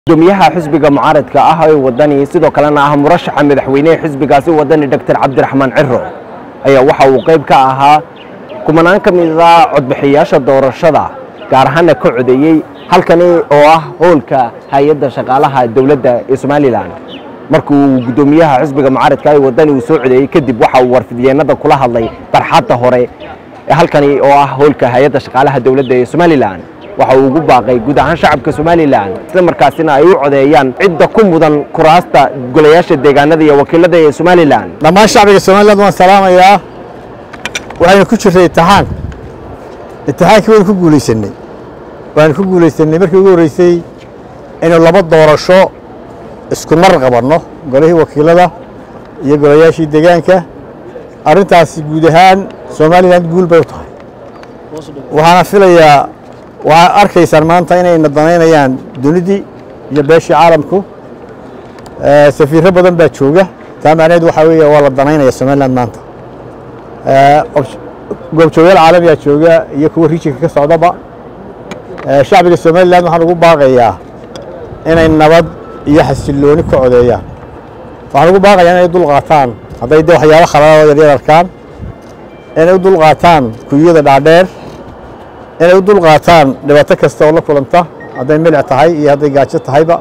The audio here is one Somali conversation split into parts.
gudoomiyaha xisbiga mucaaradka ah ee wadani sidoo kalena ah murashaxa madaxweynaha xisbigaasi wadani Dr. Cabdiraxmaan Ciro ayaa waxa uu qayb ka ahaa kumanaan kamida codbixiyaasha doorashada gaar ahaan ka codeeyay halkani oo ah hoolka hay'adda shaqaalaha dawladda ee Soomaaliland markuu gudoomiyaha xisbiga mucaaradka ah ee wadani uu soo codeeyay kadib waxa uu warfidiyeenada kula hadlay barxadda hore ee halkani oo ah hoolka hay'adda shaqaalaha dawladda ee Soomaaliland waxa uu ugu baaqay guud ahaan shacabka Soomaaliland isla markaasina ay u codeeyaan cidda ku mudan kuraasta golayaasha deegaanada iyo wakiilada ee Soomaaliland dhammaan shacabka Soomaaliland waan salaamayaa waxaan ku jiray imtixaankii waan ku guuleysanay markii ugu horeysay in laba doorasho isku mar qabanno golihii wakiilada iyo golayaashii deegaanka arintaas guud ahaan Soomaaliland guul bay u tahay waxaan filayaa waxaa arkaysaan maanta inay nadaynayaan dunidii iyo beeshii caalamku safiirro badan baa jooga taa macnaheedu waxa weeye waa la danaynaya Soomaaliland maanta goobjoogayaal caalami ah jooga iyo kuwa regionka ka socdaba shacbiga Soomaaliland waxaan ugu baaqayaa inay nabad iyo xasilooni ku codeeyaan waxaan ugu baaqayaa inay dul qaataan hadday waxyaabo khaladaad yar arkaan inay dul qaataan kuyada dhaadheer inay u dul qaataan dhibaato kasta oo la kulanta hadday milic tahay iyo hadday gaajo tahayba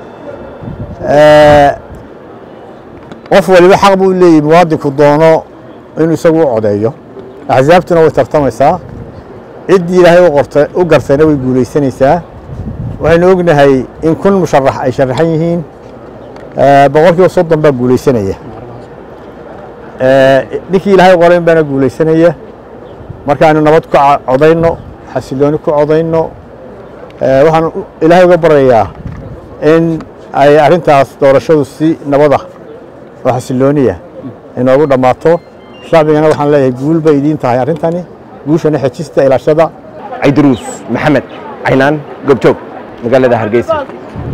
qof waliba xaq buu leeyahay muwaadinku doono inuu isagu u codeeyo axsaabtuna way tartamaysaa ciddii ilaahay u gartayna way guulaysanaysaa waxaynu ognahay in kun musharax ay sharaxan yihiin boqolkiiba 30 baa guulaysanaya ninkii ilaahay qoray baana guulaysanaya markaanu nabad ku codayno xasilooni ku codayno waxaan ilaahay uga barayaa in ay arintaas doorashadu si nabada oo xasilooniya inoogu dhamaato shacbigana waxaan leeyahay guul bay idin tahay arintani guushana xajista ilaashada Idruus Maxamed Aynaan Gobjoog magaalada Hargeysa